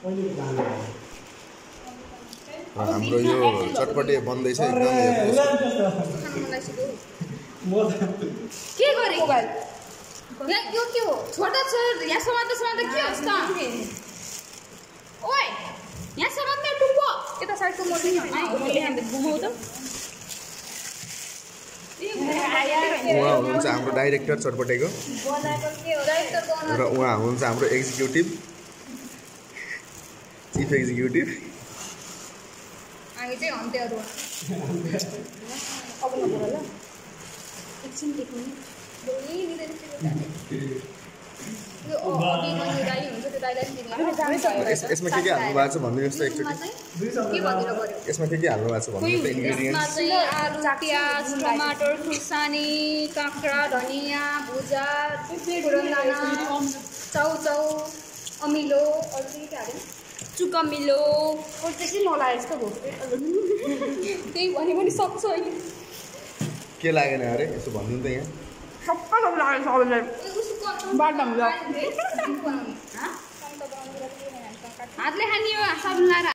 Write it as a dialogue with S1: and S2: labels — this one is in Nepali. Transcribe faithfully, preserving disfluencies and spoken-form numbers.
S1: हाम्रो यो चटपटे बन्दैछ एकदम
S2: के गरे मोबाइल यहाँ यो के हो छोटा छ यहाँ समात्दा समात्दा के होस् त ओइ यहाँ समात्ने टुप्पो यता साइडको मोडल मोडल यहाँ घुमाउ त
S1: उहाँ हुनुहुन्छ हाम्रो डाइरेक्टर चटपटेको र उहाँ हुनुहुन्छ हाम्रो एक्जिक्युटिभ चिफ एक्जिक्युटिभ
S2: हामी चाहिँ हन्तेहरू अब नगर ल एकछिन देख्नु
S1: यसमा के के हाल्नु भएको छ भनिदिनुहोस् त एकचोटि यसमा के के हाल्नु भएको छ भन्नु त इन्ग्रेडियन्ट्स
S2: आलु प्याज टमाटर खुर्सानी काँक्रा धनिया भुजा फुरनदाना चाउचाउ अमिलो अरू के के हाल्यो चुकमिलो अरू चाहिँ नलागे जस्तो भयो त्यही भने पनि सक्छ अहिले
S1: के लागेन अरे यसो भन्नु त यहाँ
S2: सबै सब लाग्यो सबैलाई बाटो हातले खाने हो साबुन लाएर